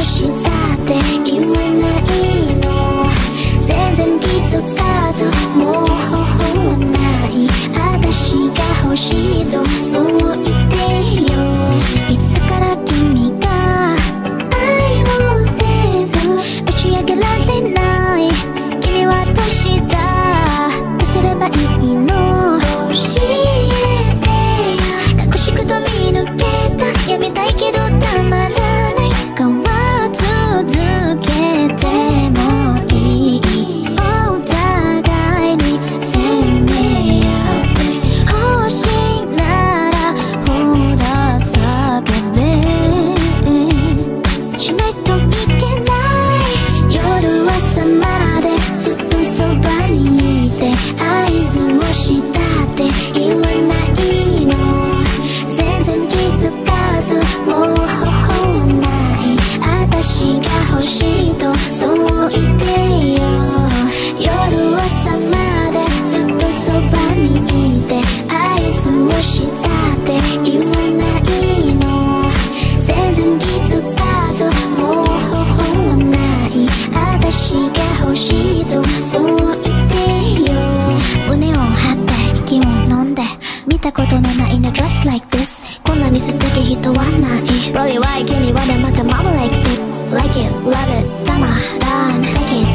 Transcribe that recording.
したって言わないの。全然気づかずもう方法はない。私が欲しいとそう言ってよ。いつから君が愛をせず打ち上げられない。君はどうした？どうすればいいの？教えてよ。隠しくと見抜けた。やめたいけどたまらない。変わ続けてもいい。お互いに責め合って欲しいならほら叫べ。しないといけない。夜朝までずっとそばにいて合図をしたって言わないの。全然気づかずもう方法はない。私が欲しいとそう言ってよ。夜朝までずっとそばにいて合図をしたって言わないの。全然気づかずもう方法はない。私が欲しいとそう言ってよ。胸を張って息を飲んで見たことのないの just like this。 こんなに素敵人はない。 Really why 君はまた Marvel like it like it love it たまらん take it